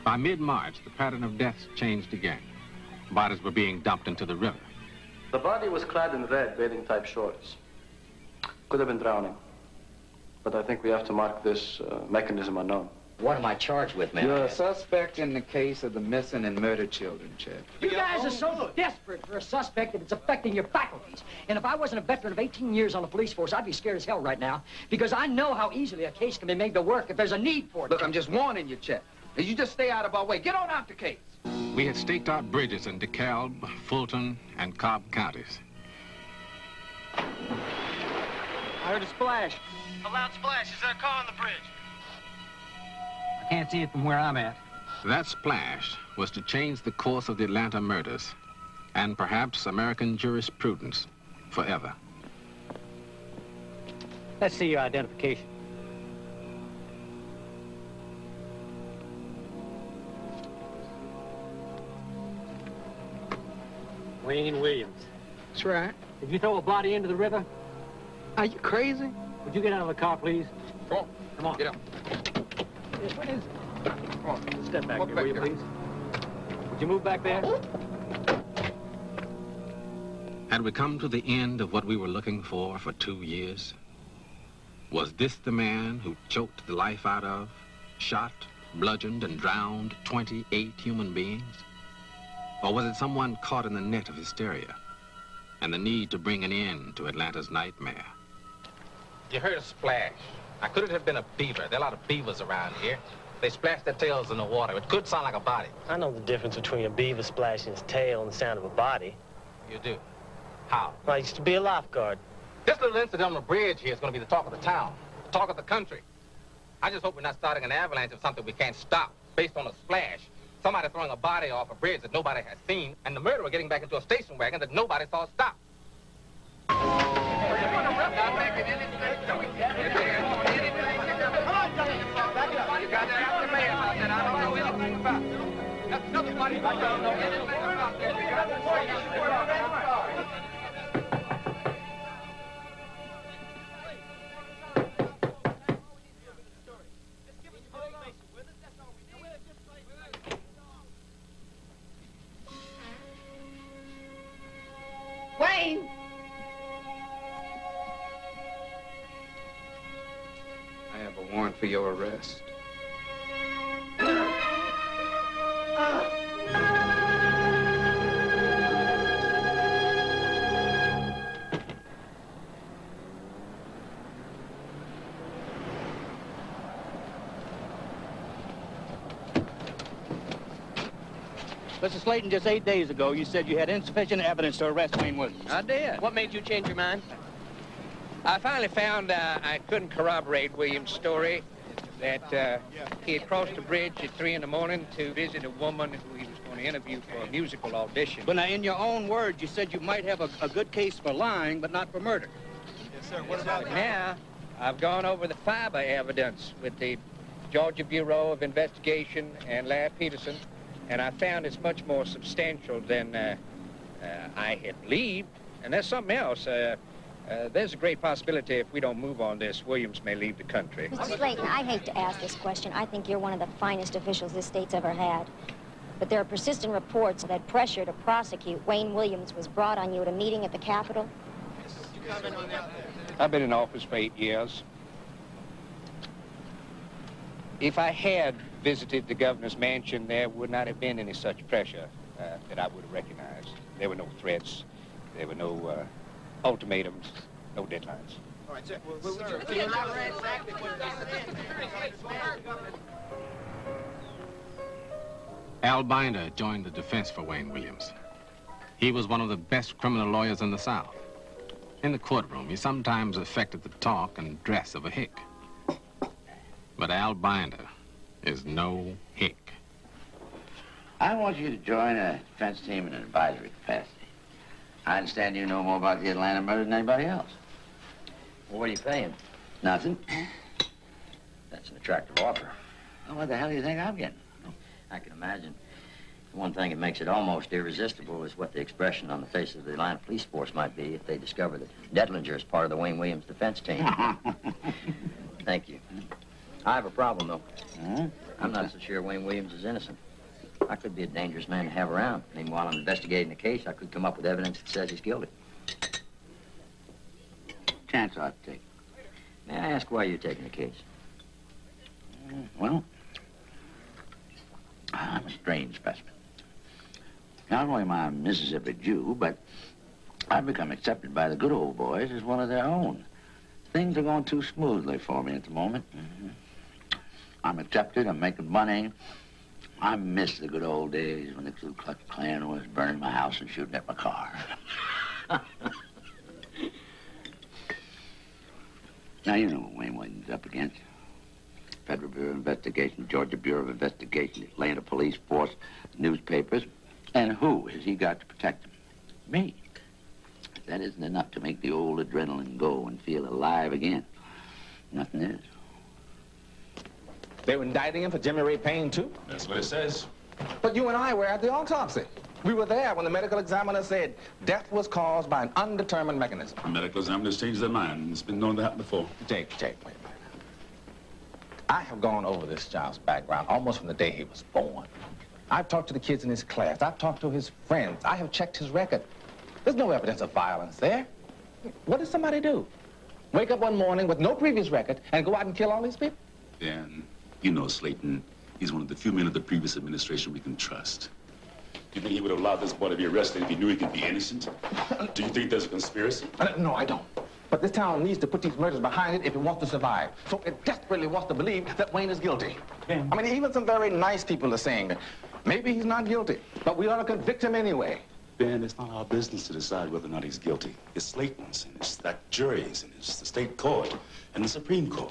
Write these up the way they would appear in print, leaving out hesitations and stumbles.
By mid-March, the pattern of deaths changed again. Bodies were being dumped into the river. The body was clad in red bathing-type shorts. Could have been drowning. But I think we have to mark this mechanism unknown. What am I charged with, man? You're a suspect in the case of the missing and murdered children, Chet. You guys are so desperate for a suspect that it's affecting your faculties. And if I wasn't a veteran of 18 years on the police force, I'd be scared as hell right now. Because I know how easily a case can be made to work if there's a need for it. Look, I'm just warning you, Chet. You just stay out of our way. Get on out the case. We had staked out bridges in DeKalb, Fulton, and Cobb counties. I heard a splash. A loud splash. Is there a car on the bridge? I can't see it from where I'm at. That splash was to change the course of the Atlanta murders and perhaps American jurisprudence forever. Let's see your identification. Wayne Williams. That's right. Did you throw a body into the river? Are you crazy? Would you get out of the car, please? Come on. Come on. Get up. Yes, what is it? Come on. Step back Walk here, back will you, here. please? Would you move back there? Had we come to the end of what we were looking for 2 years? Was this the man who choked the life out of, shot, bludgeoned, and drowned 28 human beings? Or was it someone caught in the net of hysteria and the need to bring an end to Atlanta's nightmare? You heard a splash. Now, could it have been a beaver? There are a lot of beavers around here. They splash their tails in the water. It could sound like a body. I know the difference between a beaver splashing his tail and the sound of a body. You do? How? Well, I used to be a lifeguard. This little incident on the bridge here is going to be the talk of the town, the talk of the country. I just hope we're not starting an avalanche of something we can't stop based on a splash. Somebody throwing a body off a bridge that nobody has seen, and the murderer getting back into a station wagon that nobody saw stop. Wayne! I have a warrant for your arrest. Mr. Slayton, just 8 days ago, you said you had insufficient evidence to arrest Wayne Williams. I did. What made you change your mind? I finally found I couldn't corroborate Williams' story that he had crossed the bridge at 3 in the morning to visit a woman who he was going to interview for a musical audition. But now, in your own words, you said you might have a good case for lying, but not for murder. Yes, sir. What about Now, I've gone over the fiber evidence with the Georgia Bureau of Investigation and Larry Peterson, and I found it's much more substantial than I had believed. And there's something else. There's a great possibility if we don't move on this, Williams may leave the country. Mr. Slayton, I hate to ask this question. I think you're one of the finest officials this state's ever had. But there are persistent reports that pressure to prosecute Wayne Williams was brought on you at a meeting at the Capitol. I've been in office for 8 years. If I had visited the governor's mansion, there would not have been any such pressure that I would have recognized. There were no threats. There were no ultimatums, no deadlines. All right, sir. Would you elaborate exactly what Al Binder joined the defense for Wayne Williams. He was one of the best criminal lawyers in the South. In the courtroom, he sometimes affected the talk and dress of a hick. But Al Binder is no hick. I want you to join a defense team in an advisory capacity. I understand you know more about the Atlanta murder than anybody else. Well, what are you paying? Nothing. That's an attractive offer. Well, what the hell do you think I'm getting? I can imagine. One thing that makes it almost irresistible is what the expression on the face of the Atlanta police force might be if they discover that Dettlinger is part of the Wayne Williams defense team. Thank you. I have a problem, though. I'm not so sure Wayne Williams is innocent. I could be a dangerous man to have around. Meanwhile, I'm investigating the case. I could come up with evidence that says he's guilty. Chance I ought to take. May I ask why you're taking the case? Well, I'm a strange specimen. Not only am I a Mississippi Jew, but I've become accepted by the good old boys as one of their own. Things are going too smoothly for me at the moment. I'm accepted, I'm making money. I miss the good old days when the Ku Klux Klan was burning my house and shooting at my car. Now, you know what Wayne Williams is up against. Federal Bureau of Investigation, Georgia Bureau of Investigation, Atlanta Police Force, newspapers. And who has he got to protect him? Me. If that isn't enough to make the old adrenaline go and feel alive again, nothing is. They were indicting him for Jimmy Ray Payne, too? That's what it says. But you and I were at the autopsy. We were there when the medical examiner said death was caused by an undetermined mechanism. The medical examiners changed their mind. It's been known to happen before. Jake, wait a minute. I have gone over this child's background almost from the day he was born. I've talked to the kids in his class. I've talked to his friends. I have checked his record. There's no evidence of violence there. What does somebody do? Wake up one morning with no previous record and go out and kill all these people? Dan, you know Slayton. He's one of the few men of the previous administration we can trust. Do you think he would have allowed this boy to be arrested if he knew he could be innocent? Do you think there's a conspiracy? No, I don't. But this town needs to put these murders behind it if it wants to survive. So it desperately wants to believe that Wayne is guilty. I mean, even some very nice people are saying that maybe he's not guilty, but we ought to convict him anyway. Ben, it's not our business to decide whether or not he's guilty. It's Slayton's, and it's that jury's, and it's the state court, and the Supreme Court.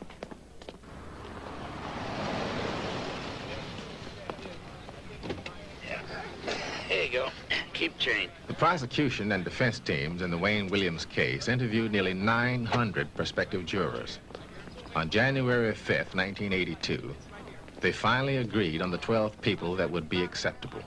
There you go. Keep chain. The prosecution and defense teams in the Wayne Williams case interviewed nearly 900 prospective jurors. On January 5th, 1982, they finally agreed on the 12 people that would be acceptable.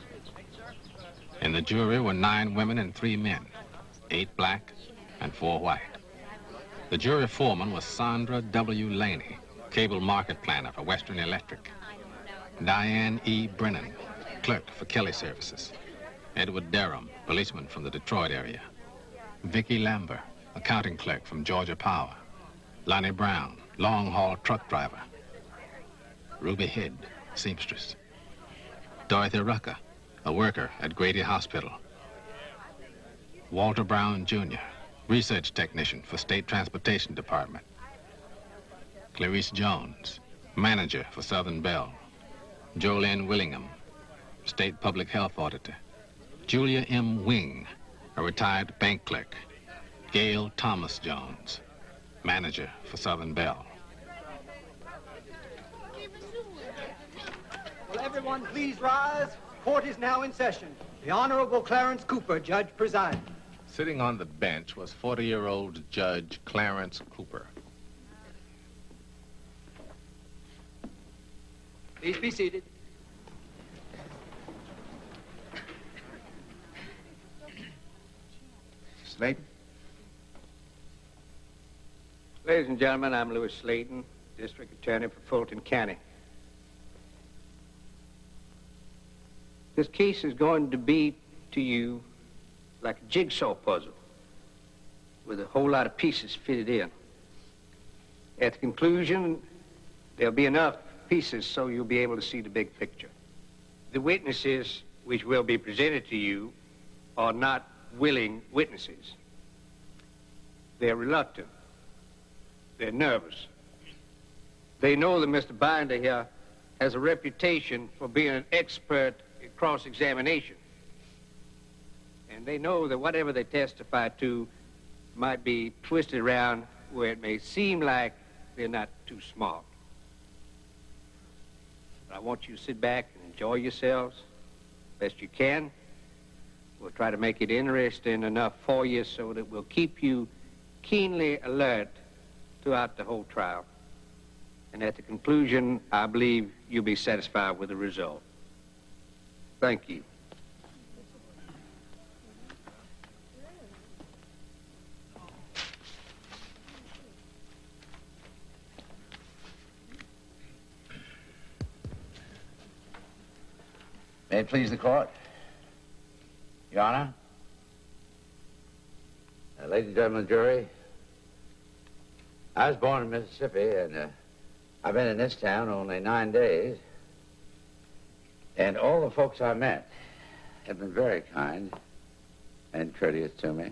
In the jury were 9 women and 3 men, 8 black and 4 white. The jury foreman was Sandra W. Laney, cable market planner for Western Electric. Diane E. Brennan, clerk for Kelly Services. Edward Durham, policeman from the Detroit area. Vicki Lambert, accounting clerk from Georgia Power. Lonnie Brown, long-haul truck driver. Ruby Head, seamstress. Dorothy Rucker, a worker at Grady Hospital. Walter Brown, Jr., research technician for State Transportation Department. Clarice Jones, manager for Southern Bell. Jolene Willingham, State Public Health Auditor. Julia M. Wing, a retired bank clerk. Gail Thomas Jones, manager for Southern Bell. Will everyone please rise? Court is now in session. The Honorable Clarence Cooper, judge, presiding. Sitting on the bench was 40-year-old Judge Clarence Cooper. Please be seated. Slayton? Ladies and gentlemen, I'm Louis Slayton, District Attorney for Fulton County. This case is going to be to you like a jigsaw puzzle with a whole lot of pieces fitted in. At the conclusion, there'll be enough pieces so you'll be able to see the big picture. The witnesses which will be presented to you are not willing witnesses. They're reluctant. They're nervous. They know that Mr. Binder here has a reputation for being an expert in cross-examination. And they know that whatever they testify to might be twisted around where it may seem like they're not too smart. But I want you to sit back and enjoy yourselves best you can. We'll try to make it interesting enough for you so that we'll keep you keenly alert throughout the whole trial. And at the conclusion, I believe you'll be satisfied with the result. Thank you. May it please the court. Your Honor. Ladies and gentlemen of the jury, I was born in Mississippi, and I've been in this town only 9 days. And all the folks I met have been very kind and courteous to me.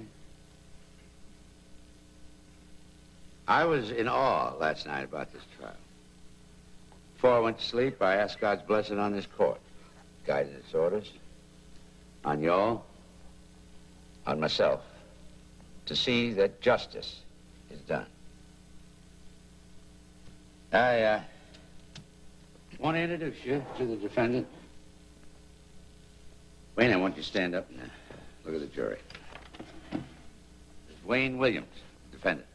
I was in awe last night about this trial. Before I went to sleep, I asked God's blessing on this court, guided its orders, on y'all, on myself, to see that justice is done. I want to introduce you to the defendant. Wayne, I want you to stand up and look at the jury. This is Wayne Williams, defendant.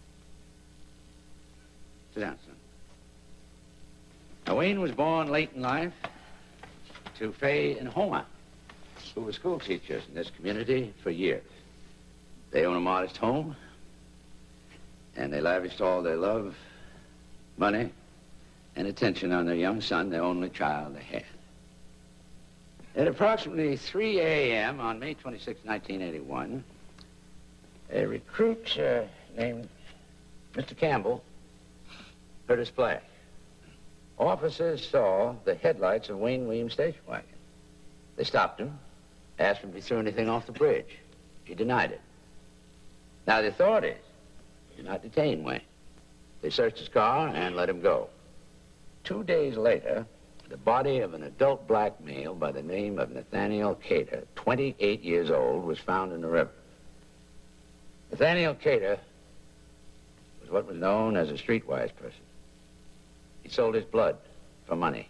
Sit down, son. Now, Wayne was born late in life to Fay and Homer, who were school teachers in this community for years. They own a modest home, and they lavished all their love, money, and attention on their young son, the only child they had. At approximately 3 a.m. on May 26, 1981, a recruit named Mr. Campbell heard a splash. Officers saw the headlights of Wayne Williams' station wagon. They stopped him, asked him if he threw anything off the bridge. He denied it. Now, the authorities did not detain Wayne. They searched his car and let him go. 2 days later, the body of an adult black male by the name of Nathaniel Cater, 28 years old, was found in the river. Nathaniel Cater was what was known as a streetwise person. He sold his blood for money.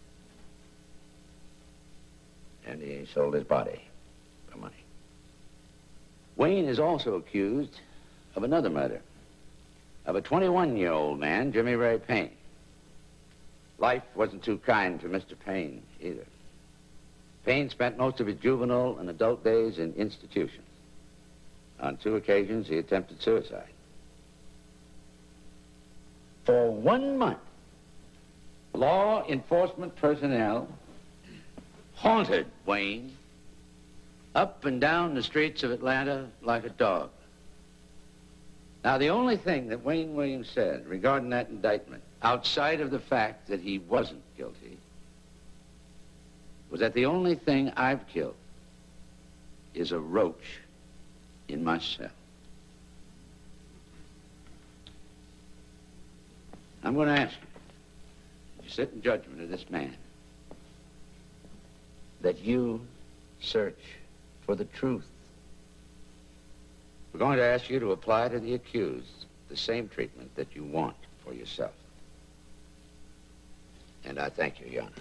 And he sold his body for money. Wayne is also accused of another murder, of a 21-year-old man, Jimmy Ray Payne. Life wasn't too kind to Mr. Payne either. Payne spent most of his juvenile and adult days in institutions. On 2 occasions, he attempted suicide. For 1 month, law enforcement personnel haunted Wayne up and down the streets of Atlanta like a dog. Now, the only thing that Wayne Williams said regarding that indictment, outside of the fact that he wasn't guilty, was that the only thing I've killed is a roach in my cell. I'm going to ask you sit in judgment of this man, that you search for the truth. We're going to ask you to apply to the accused the same treatment that you want for yourself. And I thank you, Your Honor.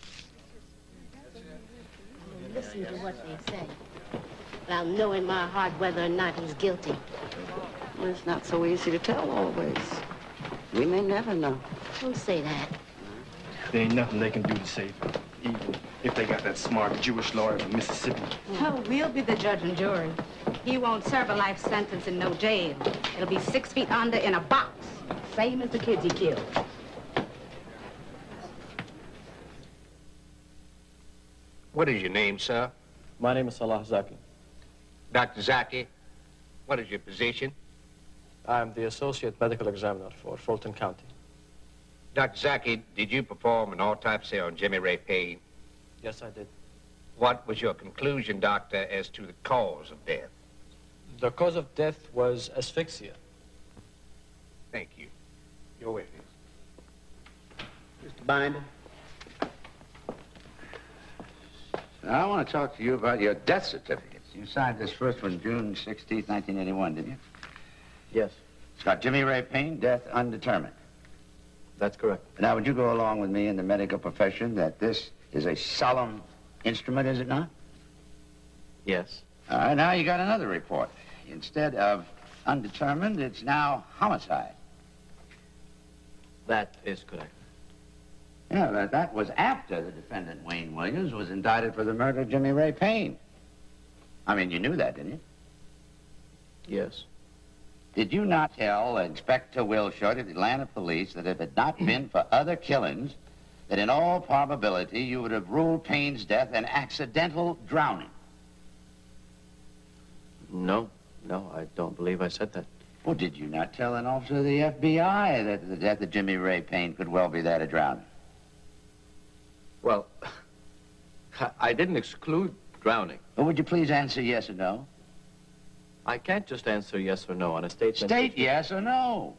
Listen to what they say. I'll know in my heart whether or not he's guilty. Well, it's not so easy to tell always. We may never know. Don't say that. There ain't nothing they can do to save him, even if they got that smart Jewish lawyer from Mississippi. Oh, we'll be the judge and jury. He won't serve a life sentence in no jail. It'll be 6 feet under in a box, same as the kids he killed. What is your name, sir? My name is Salah Zaki. Dr. Zaki, what is your position? I'm the Associate Medical Examiner for Fulton County. Dr. Zaki, did you perform an autopsy on Jimmy Ray Payne? Yes, I did. What was your conclusion, doctor, as to the cause of death? The cause of death was asphyxia. Thank you. Your witness. Mr. Binder. Now, I want to talk to you about your death certificates. You signed this first one June 16, 1981, didn't you? Yes. It's got Jimmy Ray Payne, death undetermined. That's correct. Now, would you go along with me in the medical profession that this is a solemn instrument, is it not? Yes. All right, now you got another report. Instead of undetermined, it's now homicide. That is correct. Yeah, but that was after the defendant, Wayne Williams, was indicted for the murder of Jimmy Ray Payne. I mean, you knew that, didn't you? Yes. Did you not tell Inspector Wilshire of the Atlanta Police that if it had not been for other killings, that in all probability you would have ruled Payne's death an accidental drowning? No, I don't believe I said that. Well, did you not tell an officer of the FBI that the death of Jimmy Ray Payne could well be that of drowning? Well, I didn't exclude drowning. Well, would you please answer yes or no? I can't just answer yes or no on a statement. State yes or no.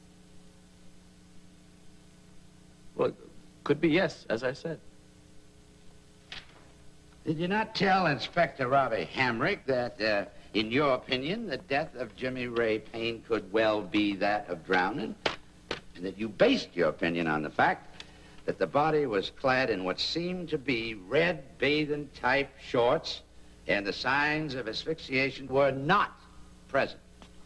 Well, could be yes, as I said. Did you not tell Inspector Robbie Hamrick that, in your opinion, the death of Jimmy Ray Payne could well be that of drowning? And that you based your opinion on the fact that the body was clad in what seemed to be red bathing-type shorts, and the signs of asphyxiation were not present?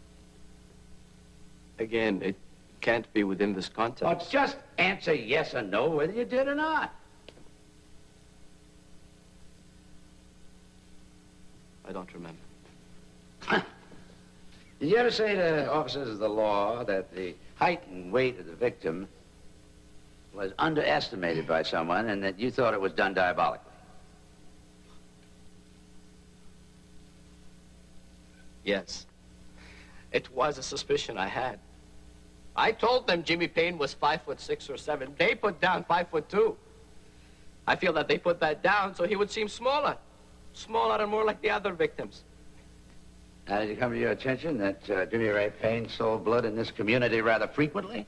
Again, it can't be within this context. Well, just answer yes or no whether you did or not. I don't remember. Did you ever say to officers of the law that the height and weight of the victim was underestimated by someone and that you thought it was done diabolically? Yes. It was a suspicion I had. I told them Jimmy Payne was 5'6" or 7. They put down 5'2". I feel that they put that down so he would seem smaller. Smaller and more like the other victims. Now, did it come to your attention that Jimmy Ray Payne sold blood in this community rather frequently?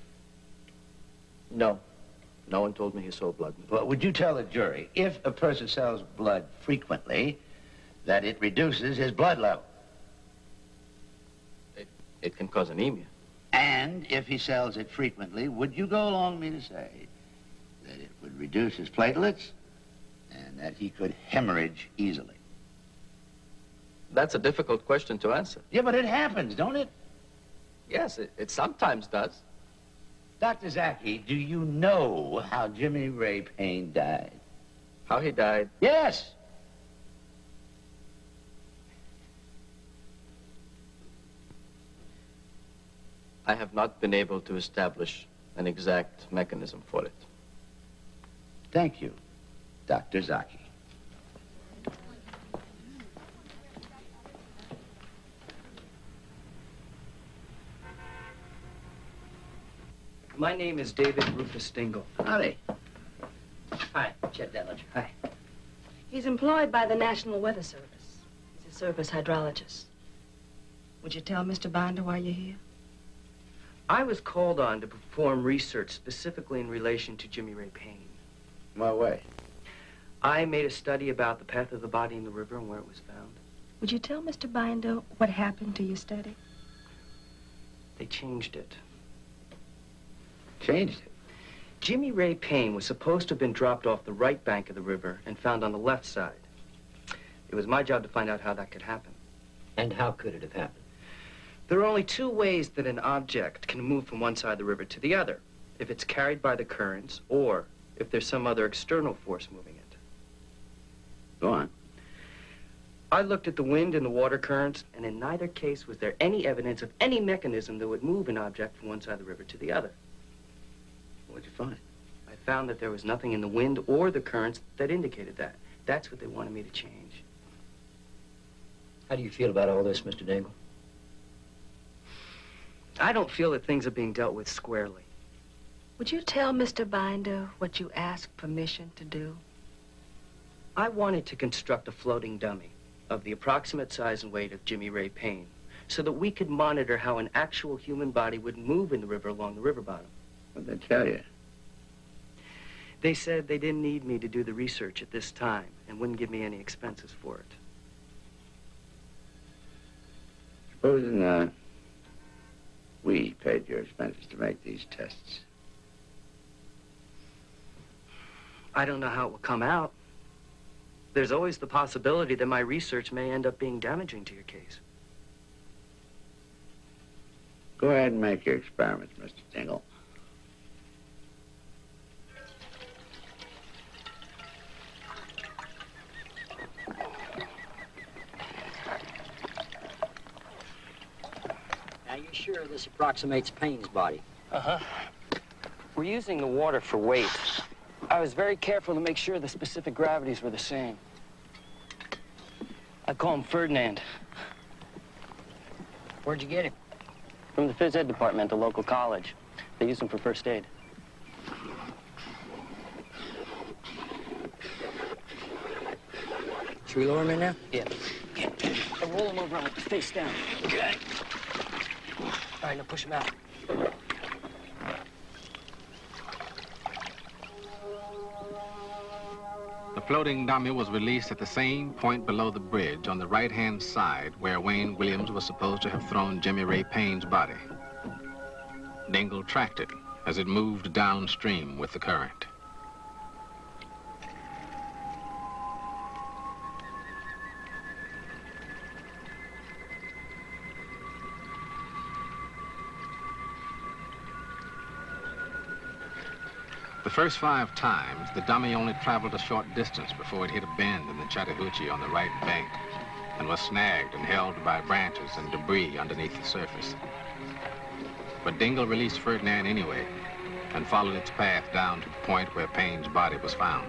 No. No one told me he sold blood. Well, would you tell the jury, if a person sells blood frequently, that it reduces his blood level? It can cause anemia. And if he sells it frequently, would you go along with me to say that it would reduce his platelets and that he could hemorrhage easily? That's a difficult question to answer. Yeah, but it happens, don't it? Yes, it sometimes does. Dr. Zaki, do you know how Jimmy Ray Payne died? How he died? Yes. I have not been able to establish an exact mechanism for it. Thank you, Dr. Zaki. My name is David Rufus Dingle. Howdy. Hi, Chet Dettlinger. Hi. He's employed by the National Weather Service. He's a surface hydrologist. Would you tell Mr. Binder why you're here? I was called on to perform research specifically in relation to Jimmy Ray Payne. What way? I made a study about the path of the body in the river and where it was found. Would you tell Mr. Binder what happened to your study? They changed it. Changed it? Jimmy Ray Payne was supposed to have been dropped off the right bank of the river and found on the left side. It was my job to find out how that could happen. And how could it have happened? There are only two ways that an object can move from one side of the river to the other. If it's carried by the currents, or if there's some other external force moving it. Go on. I looked at the wind and the water currents, and in neither case was there any evidence of any mechanism that would move an object from one side of the river to the other. What'd you find? I found that there was nothing in the wind or the currents that indicated that. That's what they wanted me to change. How do you feel about all this, Mr. Dingle? I don't feel that things are being dealt with squarely. Would you tell Mr. Binder what you asked permission to do? I wanted to construct a floating dummy of the approximate size and weight of Jimmy Ray Payne so that we could monitor how an actual human body would move in the river along the river bottom. What'd they tell you? They said they didn't need me to do the research at this time and wouldn't give me any expenses for it. Supposing, we paid your expenses to make these tests. I don't know how it will come out. There's always the possibility that my research may end up being damaging to your case. Go ahead and make your experiments, Mr. Dingle. Now, you sure this approximates Payne's body? Uh-huh. We're using the water for weight. I was very careful to make sure the specific gravities were the same. I call him Ferdinand. Where'd you get him? From the phys ed department at the local college. They use him for first aid. Should we lower him in now? Yeah. And roll him over on it, face down. Okay. All right, now push him out. The floating dummy was released at the same point below the bridge on the right-hand side where Wayne Williams was supposed to have thrown Jimmy Ray Payne's body. Dingle tracked it as it moved downstream with the current. The first 5 times, the dummy only traveled a short distance before it hit a bend in the Chattahoochee on the right bank and was snagged and held by branches and debris underneath the surface. But Dingle released Ferdinand anyway and followed its path down to the point where Payne's body was found.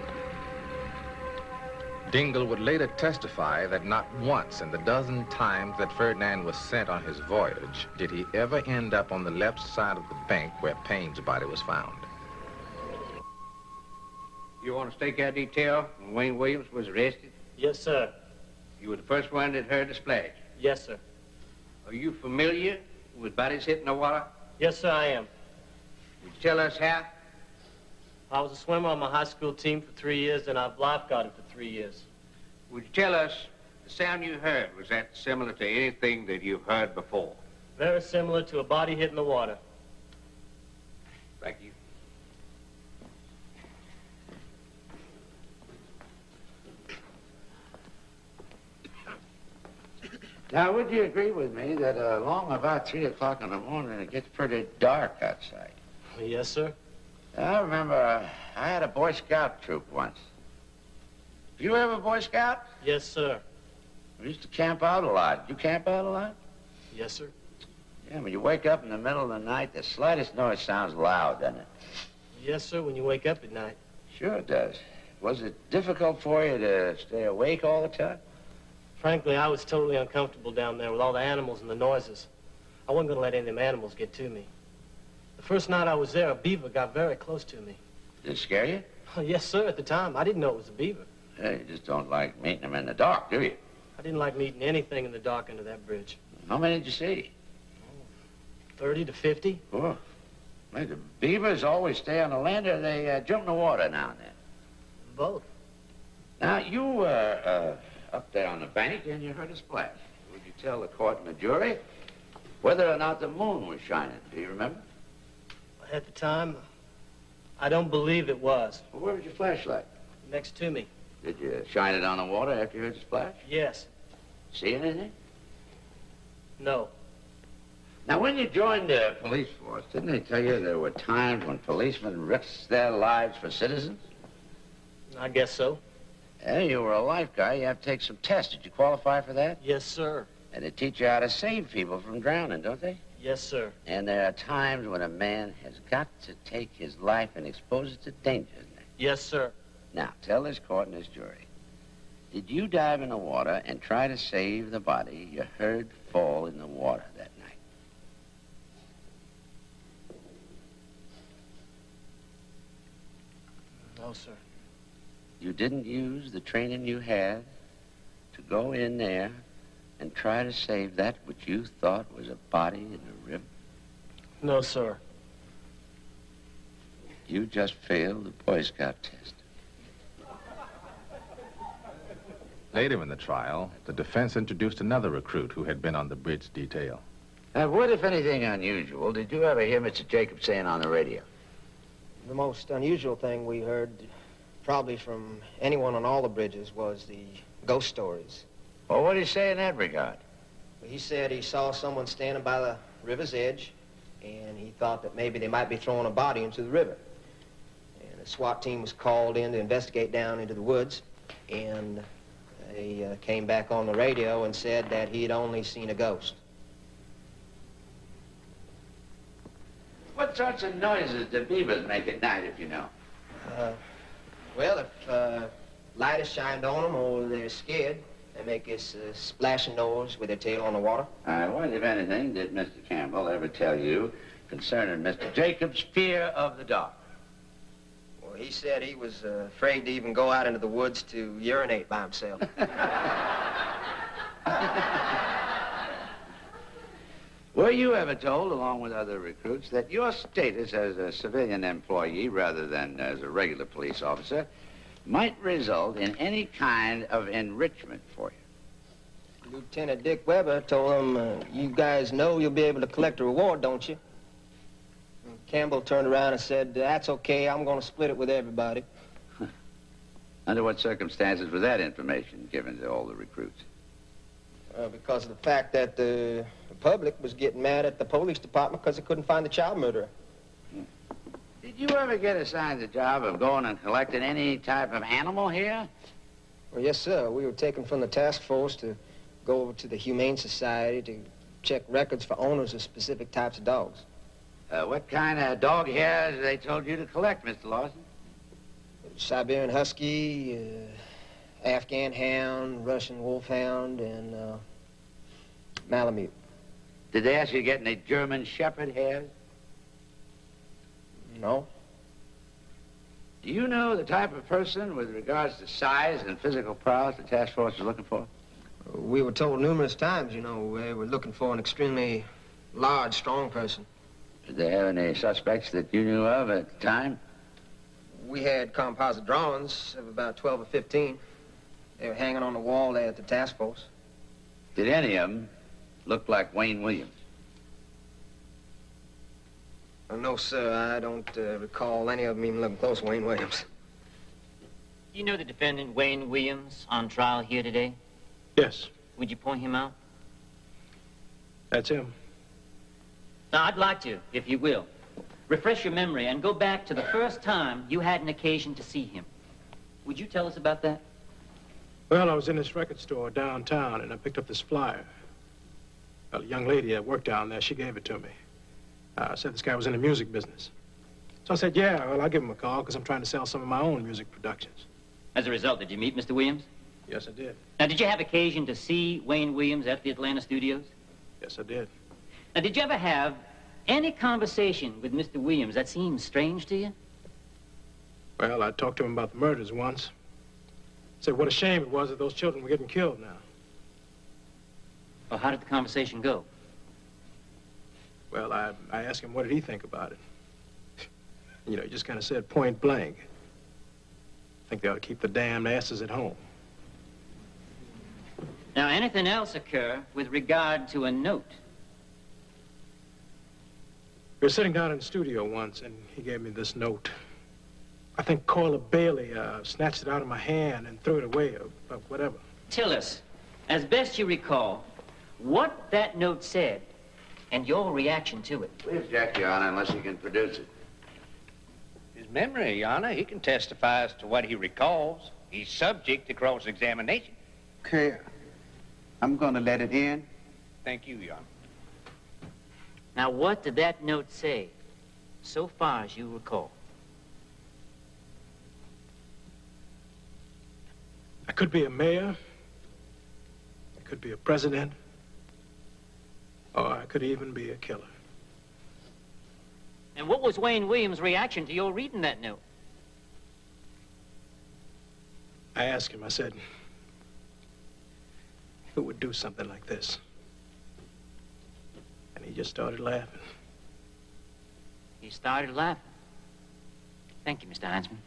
Dingle would later testify that not once in the dozen times that Ferdinand was sent on his voyage did he ever end up on the left side of the bank where Payne's body was found. You want to stake out detail when Wayne Williams was arrested? Yes, sir. You were the first one that heard the splash? Yes, sir. Are you familiar with bodies hitting the water? Yes, sir, I am. Would you tell us how? I was a swimmer on my high school team for 3 years, and I've lifeguarded for 3 years. Would you tell us the sound you heard, was that similar to anything that you've heard before? Very similar to a body hitting the water. Thank you. Now, would you agree with me that along about 3 o'clock in the morning, it gets pretty dark outside? Yes, sir. I remember I had a Boy Scout troop once. You ever a Boy Scout? Yes, sir. We used to camp out a lot. You camp out a lot? Yes, sir. Yeah, when you wake up in the middle of the night, the slightest noise sounds loud, doesn't it? Yes, sir, when you wake up at night. Sure it does. Was it difficult for you to stay awake all the time? Frankly, I was totally uncomfortable down there with all the animals and the noises. I wasn't going to let any of them animals get to me. The first night I was there, a beaver got very close to me. Did it scare you? Oh, yes, sir, at the time. I didn't know it was a beaver. Yeah, you just don't like meeting them in the dark, do you? I didn't like meeting anything in the dark under that bridge. How many did you see? 30 to 50. Oh. Well, the beavers always stay on the land or they jump in the water now and then? Both. Now, you were up there on the bank and you heard a splash. Would you tell the court and the jury whether or not the moon was shining? Do you remember? At the time, I don't believe it was. Well, where was your flashlight? Next to me. Did you shine it on the water after you heard the splash? Yes. See anything? No. Now, when you joined the police force, didn't they tell you there were times when policemen risked their lives for citizens? I guess so. Yeah, you were a life guy. You have to take some tests. Did you qualify for that? Yes, sir. And they teach you how to save people from drowning, don't they? Yes, sir. And there are times when a man has got to take his life and expose it to danger, isn't there? Yes, sir. Now, tell this court and this jury. Did you dive in the water and try to save the body you heard fall in the water that night? No, sir. You didn't use the training you had to go in there and try to save that which you thought was a body in the river? No, sir. You just failed the Boy Scout test. Later in the trial, the defense introduced another recruit who had been on the bridge detail. Now, what, if anything, unusual did you ever hear Mr. Jacobs saying on the radio? The most unusual thing we heard, probably from anyone on all the bridges, was the ghost stories. Well, what did he say in that regard? He said he saw someone standing by the river's edge, and he thought that maybe they might be throwing a body into the river. And the SWAT team was called in to investigate down into the woods, and they came back on the radio and said that he had only seen a ghost. What sorts of noises do beavers make at night, if you know? Well, if light is shined on them or they're scared, they make this splashing noise with their tail on the water. What, if anything, did Mr. Campbell ever tell you concerning Mr. Jacobs' fear of the dark? Well, he said he was afraid to even go out into the woods to urinate by himself. Were you ever told, along with other recruits, that your status as a civilian employee rather than as a regular police officer might result in any kind of enrichment for you? Lieutenant Dick Weber told him, you guys know you'll be able to collect a reward, don't you? And Campbell turned around and said, that's okay, I'm going to split it with everybody. Under what circumstances was that information given to all the recruits? Because of the fact that the public was getting mad at the police department because they couldn't find the child murderer. Did you ever get assigned the job of going and collecting any type of animal here? Well, yes, sir. We were taken from the task force to go over to the Humane Society to check records for owners of specific types of dogs. What kind of dog hairs they told you to collect, Mr. Lawson? Siberian Husky, Afghan Hound, Russian Wolfhound, and Malamute. Did they ask you to get any German Shepherd hairs? No. Do you know the type of person with regards to size and physical prowess the task force is looking for? We were told numerous times, you know, they were looking for an extremely large, strong person. Did they have any suspects that you knew of at the time? We had composite drawings of about 12 or 15. They were hanging on the wall there at the task force. Did any of them look like Wayne Williams? No, sir. I don't recall any of them even looking close to Wayne Williams. You know the defendant, Wayne Williams, on trial here today? Yes. Would you point him out? That's him. Now, I'd like to, if you will, refresh your memory and go back to the first time you had an occasion to see him. Would you tell us about that? Well, I was in this record store downtown, and I picked up this flyer. Well, a young lady that worked down there, she gave it to me. Said this guy was in the music business. So I said, yeah, well, I'll give him a call, because I'm trying to sell some of my own music productions. As a result, did you meet Mr. Williams? Yes, I did. Now, did you have occasion to see Wayne Williams at the Atlanta studios? Yes, I did. Now, did you ever have any conversation with Mr. Williams that seemed strange to you? Well, I talked to him about the murders once. Said what a shame it was that those children were getting killed now. Well, how did the conversation go? Well, I asked him what did he think about it. You know, he just kind of said point blank, I think they ought to keep the damned asses at home. Now, anything else occur with regard to a note? We were sitting down in the studio once, and he gave me this note. I think Corla Bailey snatched it out of my hand and threw it away, or whatever. Tell us, as best you recall, what that note said and your reaction to it. We object, Your Honor, unless you can produce it. His memory, Your Honor, he can testify as to what he recalls. He's subject to cross-examination. Okay, I'm going to let it in. Thank you, Your Honor. Now, what did that note say, so far as you recall? I could be a mayor, I could be a president, or I could even be a killer. And what was Wayne Williams' reaction to your reading that note? I asked him, I said, who would do something like this? And he just started laughing. He started laughing. Thank you, Mr. Heinzman.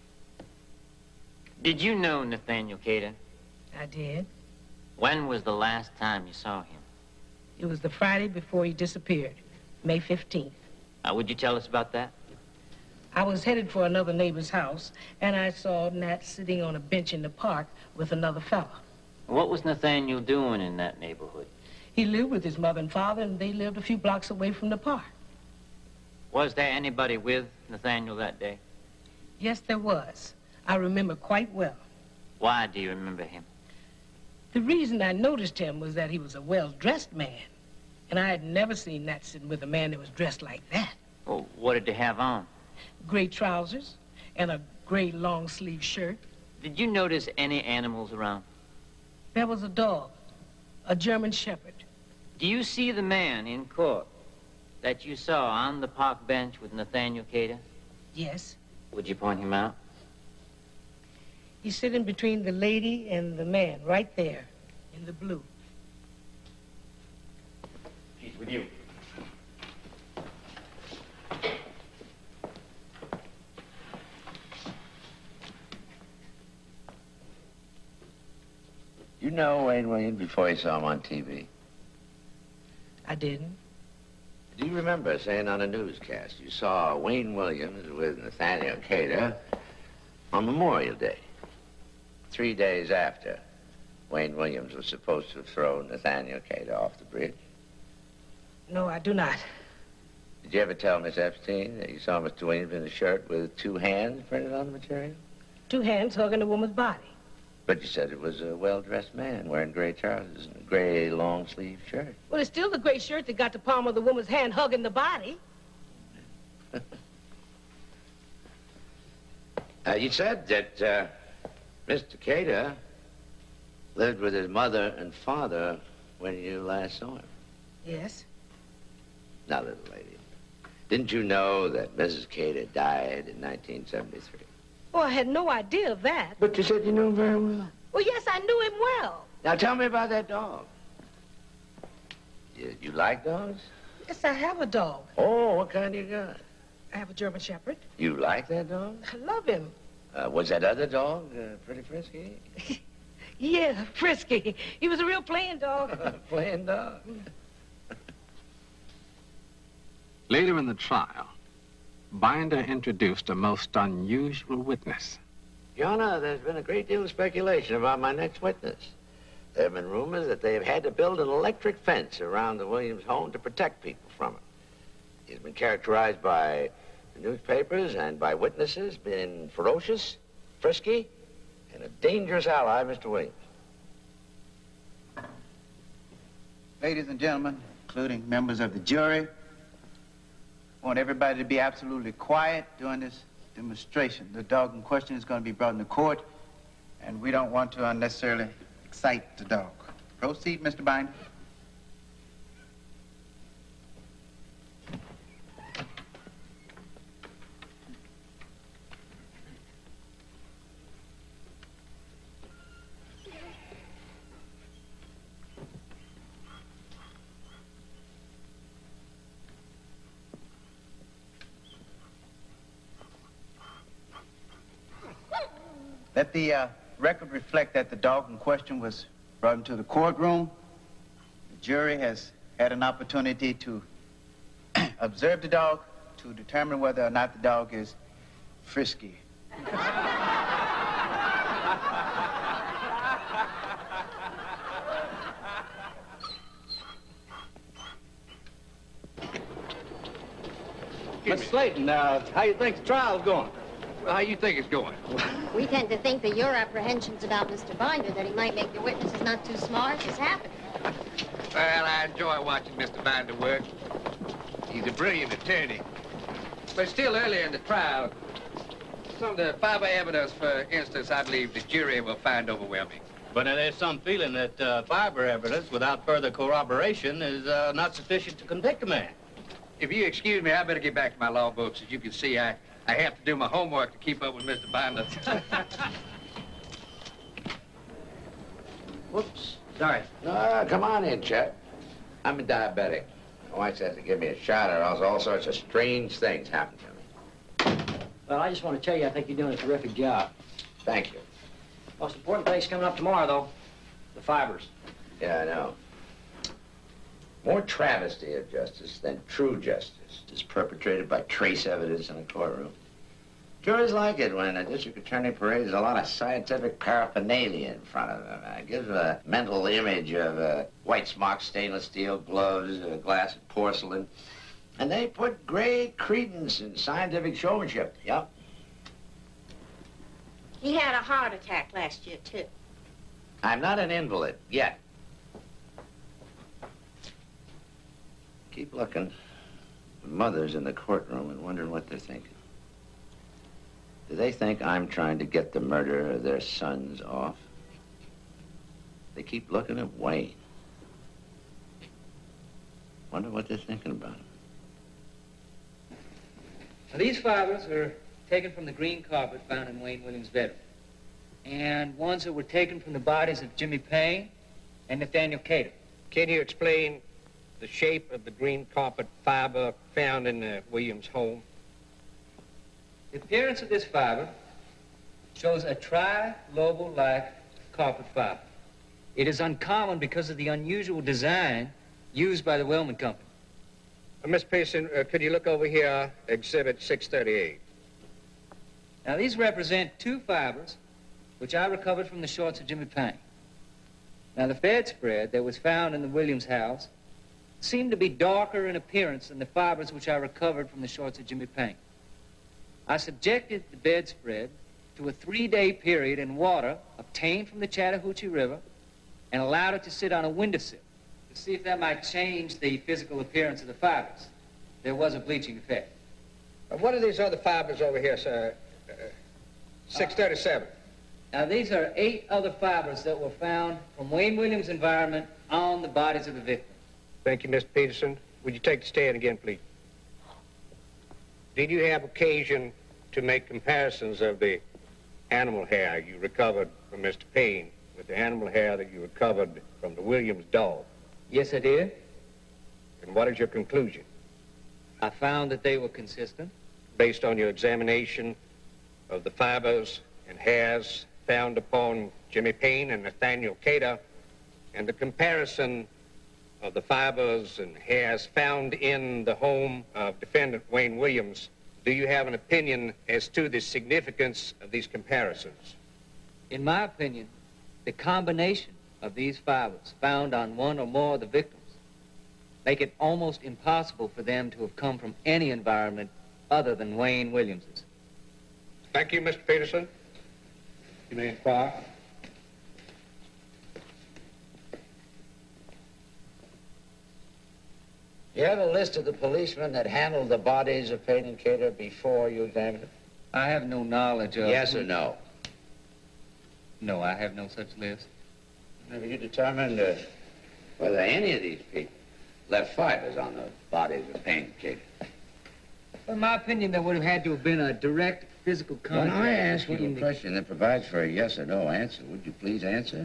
Did you know Nathaniel Cater? I did. When was the last time you saw him? It was the Friday before he disappeared, May 15th. Would you tell us about that? I was headed for another neighbor's house, and I saw Nat sitting on a bench in the park with another fella. What was Nathaniel doing in that neighborhood? He lived with his mother and father, and they lived a few blocks away from the park. Was there anybody with Nathaniel that day? Yes, there was. I remember quite well. Why do you remember him? The reason I noticed him was that he was a well-dressed man, and I had never seen Nat sitting with a man that was dressed like that. Well, what did he have on? Gray trousers, and a gray long-sleeve shirt. Did you notice any animals around? There was a dog, a German Shepherd. Do you see the man in court that you saw on the park bench with Nathaniel Cater? Yes. Would you point him out? He's sitting between the lady and the man, right there, in the blue. He's with you. You know Wayne Williams before you saw him on TV? I didn't. Do you remember saying on a newscast you saw Wayne Williams with Nathaniel Cater on Memorial Day? 3 days after Wayne Williams was supposed to throw Nathaniel Cater off the bridge. No, I do not. Did you ever tell Miss Epstein that you saw Mr. Williams in a shirt with 2 hands printed on the material? 2 hands hugging a woman's body. But you said it was a well-dressed man wearing gray trousers and a gray long-sleeve shirt. Well, it's still the gray shirt that got the palm of the woman's hand hugging the body. You said that Mr. Cater lived with his mother and father when you last saw him. Yes. Now, little lady, didn't you know that Mrs. Cater died in 1973? Oh, I had no idea of that. But you said you knew him very well. Well, yes, I knew him well. Now, tell me about that dog. You like dogs? Yes, I have a dog. Oh, what kind you got? I have a German Shepherd. You like that dog? I love him. Was that other dog pretty frisky? Yeah, frisky. He was a real playing dog. Playing dog. Later in the trial, Binder introduced a most unusual witness. Your Honor, there's been a great deal of speculation about my next witness. There have been rumors that they've had to build an electric fence around the Williams home to protect people from it. He's been characterized by the newspapers and by witnesses being ferocious, frisky, and a dangerous ally, Mr. Williams. Ladies and gentlemen, including members of the jury, I want everybody to be absolutely quiet during this demonstration. The dog in question is going to be brought into court, and we don't want to unnecessarily excite the dog. Proceed, Mr. Binder. Let the record reflect that the dog in question was brought into the courtroom. The jury has had an opportunity to observe the dog to determine whether or not the dog is frisky. Miss Slayton, how you think the trial's going? Well, how you think it's going? We tend to think that your apprehensions about Mr. Binder, that he might make your witnesses not too smart, is happening. Well, I enjoy watching Mr. Binder work. He's a brilliant attorney. But still early in the trial, some of the fiber evidence, for instance, I believe the jury will find overwhelming. But there's some feeling that fiber evidence without further corroboration is not sufficient to convict a man. If you excuse me, I better get back to my law books. As you can see, I have to do my homework to keep up with Mr. Binder. Whoops. Sorry. No, come on in, Chet. I'm a diabetic. My wife has to give me a shot or else all sorts of strange things happen to me. Well, I just want to tell you, I think you're doing a terrific job. Thank you. Most important thing's coming up tomorrow, though. The fibers. Yeah, I know. More travesty of justice than true justice is perpetrated by trace evidence in a courtroom. Juries like it when a district attorney parades a lot of scientific paraphernalia in front of them. It gives a mental image of white smock, stainless steel gloves, glass and porcelain. And they put great credence in scientific showmanship. Yep. He had a heart attack last year, too. I'm not an invalid, yet. Keep looking. Mother's in the courtroom and wondering what they're thinking. Do they think I'm trying to get the murder of their sons off? They keep looking at Wayne. Wonder what they're thinking about him. Now, these fibers were taken from the green carpet found in Wayne Williams' bedroom, and ones that were taken from the bodies of Jimmy Payne and Nathaniel Cater. Can you explain the shape of the green carpet fiber found in Williams' home? The appearance of this fiber shows a tri-lobal-like carpet fiber. It is uncommon because of the unusual design used by the Wellman Company. Miss Pearson, could you look over here, Exhibit 638? Now, these represent two fibers which I recovered from the shorts of Jimmy Payne. Now, the bedspread that was found in the Williams house seemed to be darker in appearance than the fibers which I recovered from the shorts of Jimmy Payne. I subjected the bedspread to a 3-day period in water obtained from the Chattahoochee River and allowed it to sit on a windowsill to see if that might change the physical appearance of the fibers. There was a bleaching effect. What are these other fibers over here, sir? 637. Now, these are 8 other fibers that were found from Wayne Williams' environment on the bodies of the victims. Thank you, Mr. Peterson. Would you take the stand again, please? Did you have occasion to make comparisons of the animal hair you recovered from Mr. Payne with the animal hair that you recovered from the Williams dog? Yes, I did. And what is your conclusion? I found that they were consistent. Based on your examination of the fibers and hairs found upon Jimmy Payne and Nathaniel Cater, and the comparison of the fibers and hairs found in the home of defendant Wayne Williams, do you have an opinion as to the significance of these comparisons? In my opinion, the combination of these fibers found on one or more of the victims make it almost impossible for them to have come from any environment other than Wayne Williams's. Thank you, Mr. Peterson. You may inquire. You have a list of the policemen that handled the bodies of Payne and Cater before you examined them? I have no knowledge of... Yes or no? No, I have no such list. Have you determined whether any of these people left fibers on the bodies of Payne and Cater? In my opinion, there would have had to have been a direct physical contact. When I ask you a question that provides for a yes or no answer, would you please answer?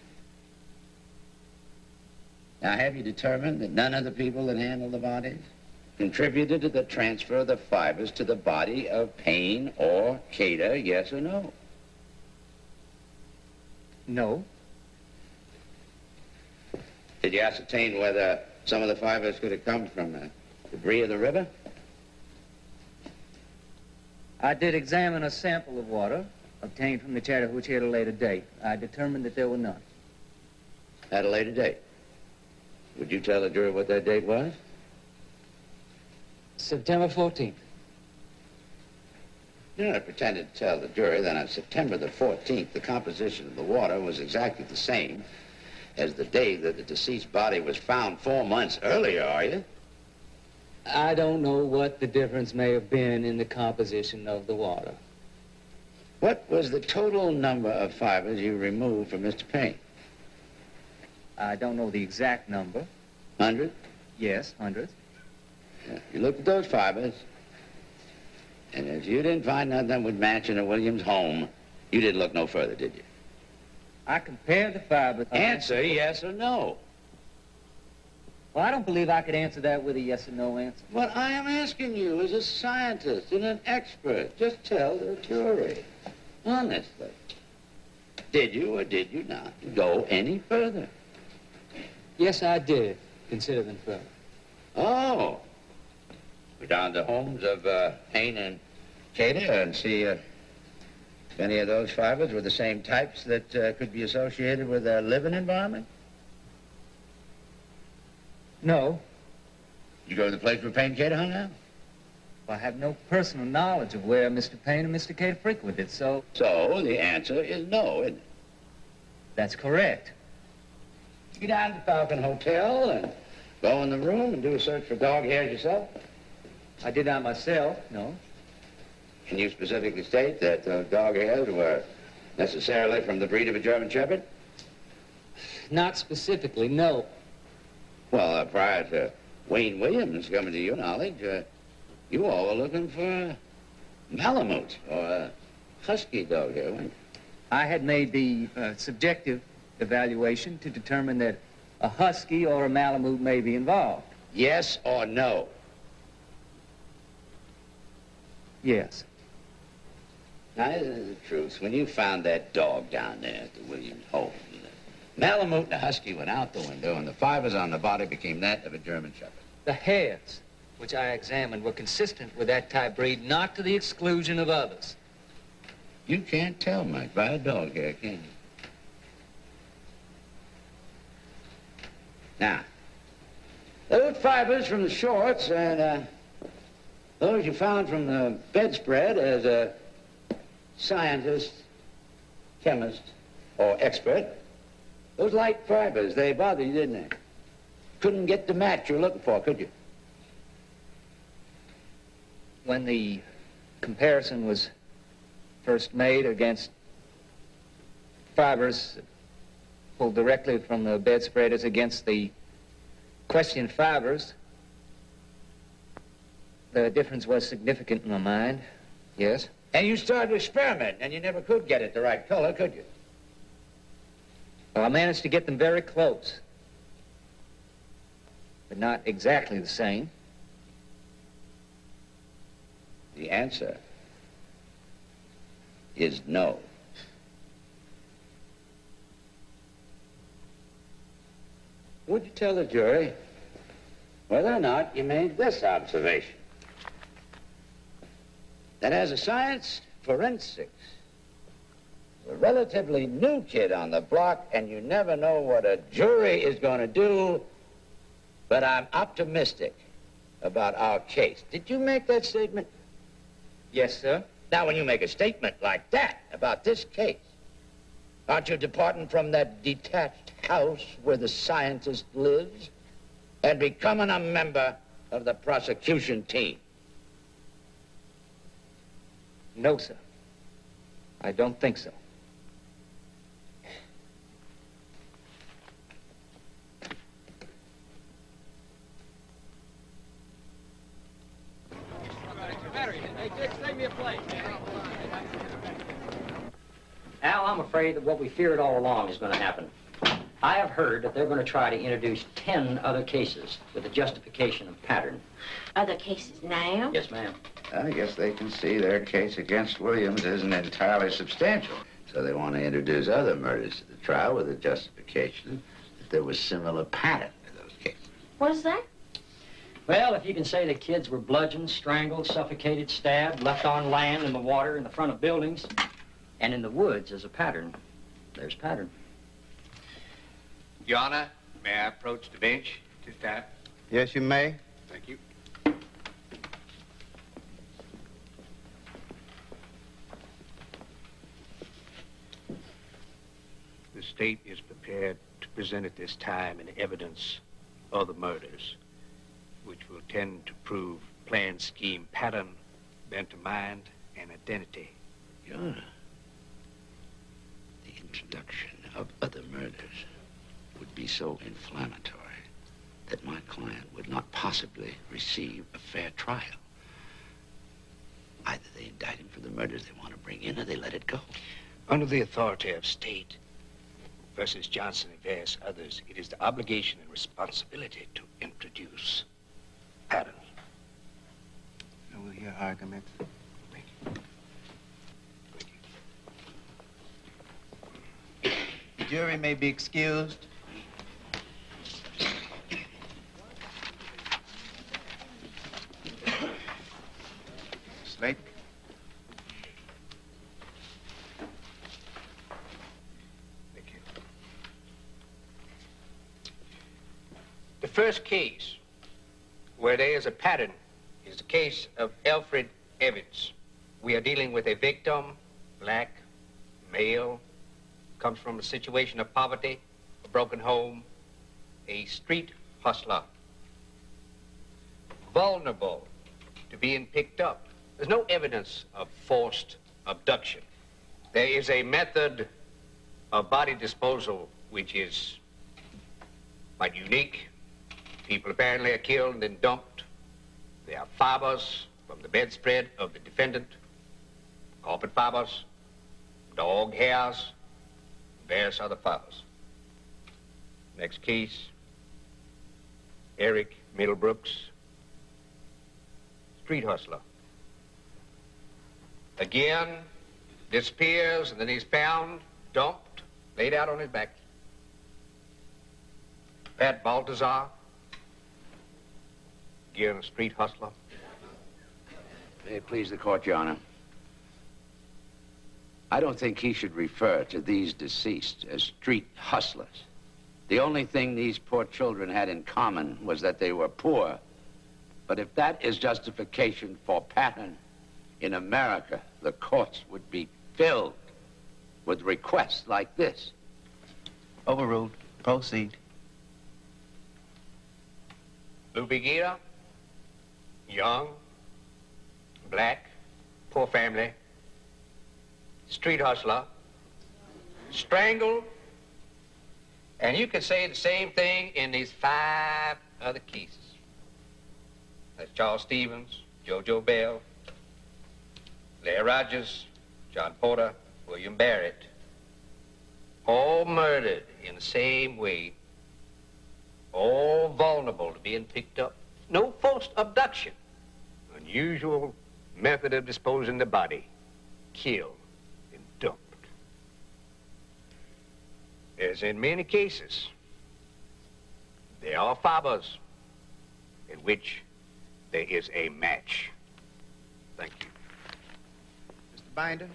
Now, have you determined that none of the people that handled the bodies contributed to the transfer of the fibers to the body of Payne or Cater, yes or no? No. Did you ascertain whether some of the fibers could have come from debris of the river? I did examine a sample of water obtained from the Chattahoochee at a later date. I determined that there were none. At a later date? Would you tell the jury what that date was? September 14th. You're not pretending to tell the jury that on September the 14th, the composition of the water was exactly the same as the day that the deceased body was found 4 months earlier, are you? I don't know what the difference may have been in the composition of the water. What was the total number of fibers you removed from Mr. Payne? I don't know the exact number. 100? Yes, hundreds. Yeah. You looked at those fibers, and if you didn't find nothing that would match in a Williams home, you didn't look no further, did you? I compared the fibers... Answer yes or no. Well, I don't believe I could answer that with a yes or no answer. What I am asking you as a scientist and an expert, just tell the jury, honestly, did you or did you not go any further? Yes, I did consider them further. Oh. We're down to homes of Payne and Cater and see if any of those fibers were the same types that could be associated with their living environment? No. Did you go to the place where Payne and Cater hung out? Well, I have no personal knowledge of where Mr. Payne and Mr. Cater frequented, so... So the answer is no, isn't it? That's correct. You get down to the Falcon Hotel and go in the room and do a search for dog hairs yourself? I did that myself, no. Can you specifically state that those dog hairs were necessarily from the breed of a German Shepherd? Not specifically, no. Well, prior to Wayne Williams coming to your knowledge, you all were looking for a Malamute or a husky dog hair, weren't you? I had made the subjective evaluation to determine that a husky or a Malamute may be involved. Yes or no? Yes. Now, isn't it the truth? When you found that dog down there at the Williams home, the Malamute and the husky went out the window, and the fibers on the body became that of a German Shepherd. The hairs, which I examined, were consistent with that type breed, not to the exclusion of others. You can't tell much by a dog hair, can you? Now, those fibers from the shorts and those you found from the bedspread as a scientist, chemist, or expert, those light fibers, they bothered you, didn't they? Couldn't get the match you're looking for, could you? When the comparison was first made against fibers pulled directly from the bedspread as against the questioned fibers, the difference was significant in my mind, yes. And you started experimenting, and you never could get it the right color, could you? Well, I managed to get them very close, but not exactly the same. The answer is no. Would you tell the jury whether or not you made this observation? That as a science, forensics, a relatively new kid on the block, and you never know what a jury is going to do, but I'm optimistic about our case. Did you make that statement? Yes, sir. Now, when you make a statement like that about this case, aren't you departing from that detached house where the scientist lives and becoming a member of the prosecution team? No, sir. I don't think so. Al, I'm afraid that what we feared all along is going to happen. I have heard that they're going to try to introduce 10 other cases with a justification of pattern. Other cases now? Yes, ma'am. I guess they can see their case against Williams isn't entirely substantial. So they want to introduce other murders to the trial with a justification that there was similar pattern to those cases. What is that? Well, if you can say the kids were bludgeoned, strangled, suffocated, stabbed, left on land, in the water, in the front of buildings, and in the woods as a pattern, there's pattern. Your Honor, may I approach the bench at this time? Yes, you may. Thank you. The state is prepared to present at this time an evidence of the murders, which will tend to prove plan, scheme, pattern, bent of mind, and identity. Your Honor, the introduction of other murders would be so inflammatory that my client would not possibly receive a fair trial. Either they indict him for the murders they want to bring in, or they let it go. Under the authority of state versus Johnson and various others, it is the obligation and responsibility to introduce pattern. I will hear argument. Thank you. The jury may be excused. Slate. Thank you. The first case where there is a pattern is the case of Alfred Evans. We are dealing with a victim, black, male, comes from a situation of poverty, a broken home, a street hustler, vulnerable to being picked up There's no evidence of forced abduction. There is a method of body disposal which is quite unique. People apparently are killed and then dumped. There are fibers from the bedspread of the defendant, carpet fibers, dog hairs, various other fibers. Next case, Eric Middlebrooks, street hustler. Again, disappears, and then he's found, dumped, laid out on his back. Pat Baltazar, again a street hustler. May it please the court, Your Honor. I don't think he should refer to these deceased as street hustlers. The only thing these poor children had in common was that they were poor. But if that is justification for pattern, in America, the courts would be filled with requests like this. Overruled. Proceed. Lou Begira, young, black, poor family, street hustler, strangled, and you could say the same thing in these 5 other cases. That's Charles Stevens, Jojo Bell, Larry Rogers, John Porter, William Barrett, all murdered in the same way, all vulnerable to being picked up. No forced abduction. Unusual method of disposing the body. Killed and dumped. As in many cases, there are fibers in which there is a match. Thank you. Mr. Binder?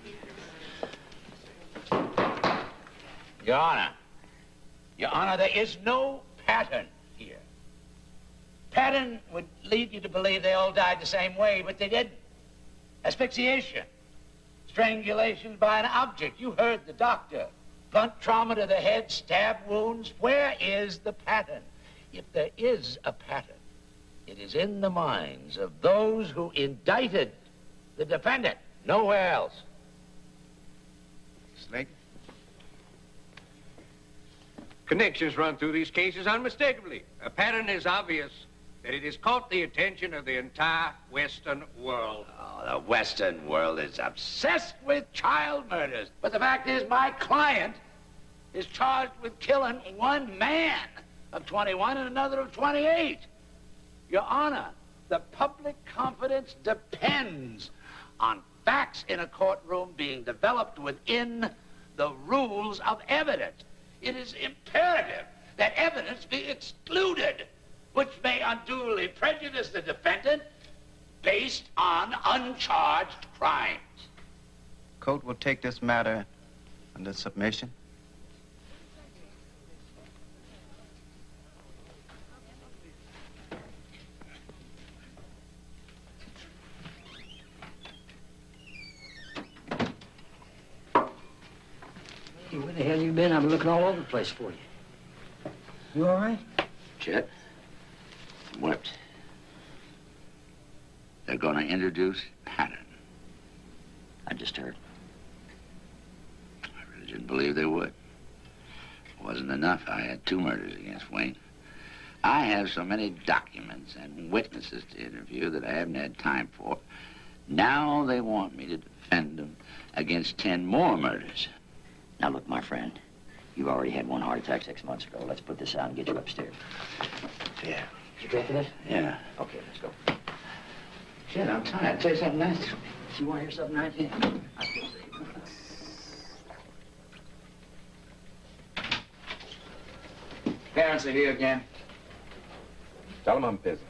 Your Honor. Your Honor, there is no pattern here. Pattern would lead you to believe they all died the same way, but they didn't. Asphyxiation. Strangulation by an object. You heard the doctor. Blunt trauma to the head, stab wounds. Where is the pattern? If there is a pattern, it is in the minds of those who indicted the defendant. Nowhere else. Slake? Connections run through these cases unmistakably. A pattern is obvious that it has caught the attention of the entire Western world. Oh, the Western world is obsessed with child murders. But the fact is, my client is charged with killing one man of 21 and another of 28. Your Honor, the public confidence depends on facts in a courtroom being developed within the rules of evidence. It is imperative that evidence be excluded, which may unduly prejudice the defendant based on uncharged crimes. Court will take this matter under submission. Hey, where the hell you been? I've been looking all over the place for you. You all right? Chet, I'm whipped. They're gonna introduce pattern. I just heard. I really didn't believe they would. It wasn't enough. I had 2 murders against Wayne. I have so many documents and witnesses to interview that I haven't had time for. Now they want me to defend them against 10 more murders. Now, look, my friend, you've already had 1 heart attack 6 months ago. Let's put this out and get you upstairs. Yeah. You ready for this? Yeah. Okay, let's go. Shit, I'm tired. I'll tell you something nice. You want to hear something nice? Yeah. I feel safe. Parents are here again. Tell them I'm busy.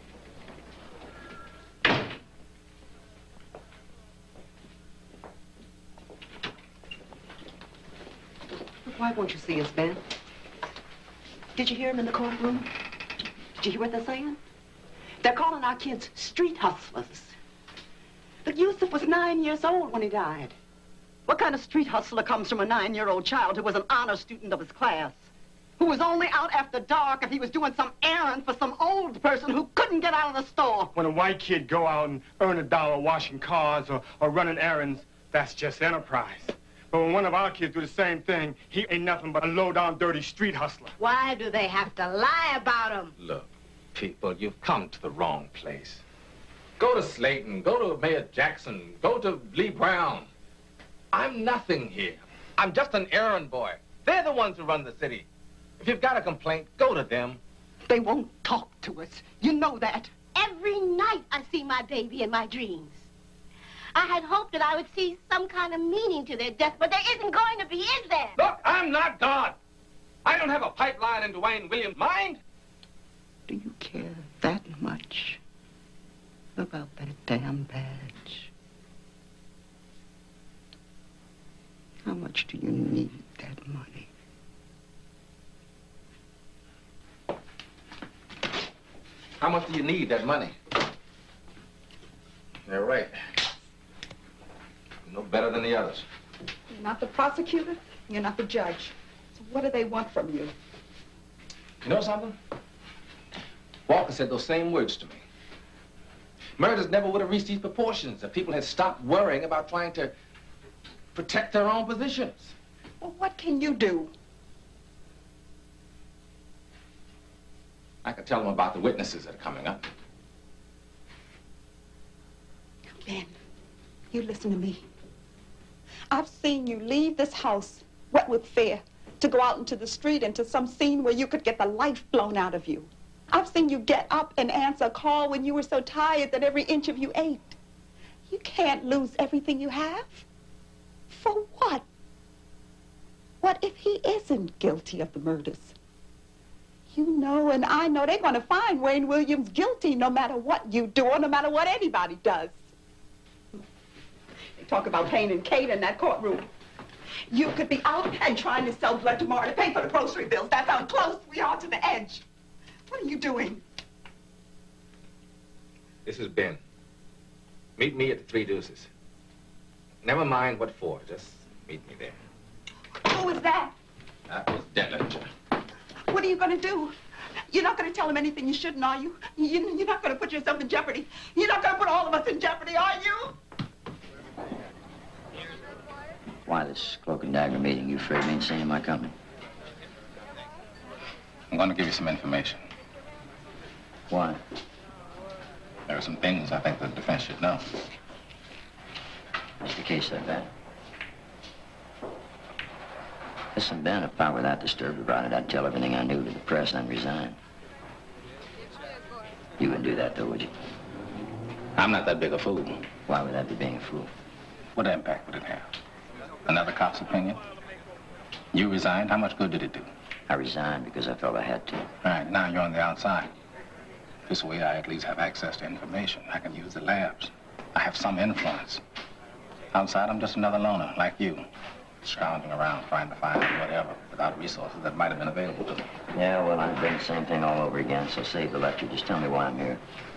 Why won't you see us, Ben? Did you hear him in the courtroom? Did you hear what they're saying? They're calling our kids street hustlers. But Yusuf was 9 years old when he died. What kind of street hustler comes from a 9-year-old child who was an honor student of his class? who was only out after dark if he was doing some errand for some old person who couldn't get out of the store. When a white kid go out and earn $1 washing cars or running errands, that's just enterprise. But when one of our kids do the same thing, he ain't nothing but a low-down, dirty street hustler. Why do they have to lie about him? Look, people, you've come to the wrong place. Go to Slayton, go to Mayor Jackson, go to Lee Brown. I'm nothing here. I'm just an errand boy. They're the ones who run the city. If you've got a complaint, go to them. They won't talk to us. You know that. Every night I see my baby in my dreams. I had hoped that I would see some kind of meaning to their death, but there isn't going to be, is there? Look, I'm not God. I don't have a pipeline into Wayne Williams' mind. Do you care that much about that damn badge? How much do you need that money? How much do you need that money? You're right. You're no better than the others. You're not the prosecutor. You're not the judge. So what do they want from you? You know something? Walker said those same words to me. Murders never would have reached these proportions if people had stopped worrying about trying to protect their own positions. Well, what can you do? I could tell them about the witnesses that are coming up. Ben, you listen to me. I've seen you leave this house wet with fear to go out into the street into some scene where you could get the life blown out of you. I've seen you get up and answer a call when you were so tired that every inch of you ached. You can't lose everything you have. For what? What if he isn't guilty of the murders? You know and I know they're going to find Wayne Williams guilty no matter what you do or no matter what anybody does. They talk about Payne and Kate in that courtroom. You could be out and trying to sell blood tomorrow to pay for the grocery bills. That's how close we are to the edge. What are you doing? This is Ben. Meet me at the Three Deuces. Never mind what for, just meet me there. Who is that? That was Dettlinger. What are you going to do? You're not going to tell him anything you shouldn't, are you? You're not going to put yourself in jeopardy. You're not going to put all of us in jeopardy, are you? Why this cloak and dagger meeting? You afraid me and seeing my company? I'm going to give you some information. Why? There are some things I think the defense should know. Is the case that bad? Listen, Ben, if I were that disturbed about it, I'd tell everything I knew to the press and resign. You wouldn't do that, though, would you? I'm not that big a fool. Why would that be being a fool? What impact would it have? Another cop's opinion? You resigned, how much good did it do? I resigned because I felt I had to. All right, now you're on the outside. This way I at least have access to information. I can use the labs. I have some influence. Outside, I'm just another loner, like you. Scrounging around trying to find whatever without resources that might have been available to me. Yeah, well, I've done the same thing all over again, so save the lecture. Just tell me why I'm here.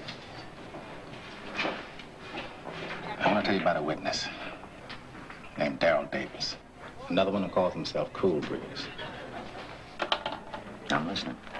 I want to tell you about a witness named Darrell Davis. Another one who calls himself Cool Breeze. I'm listening.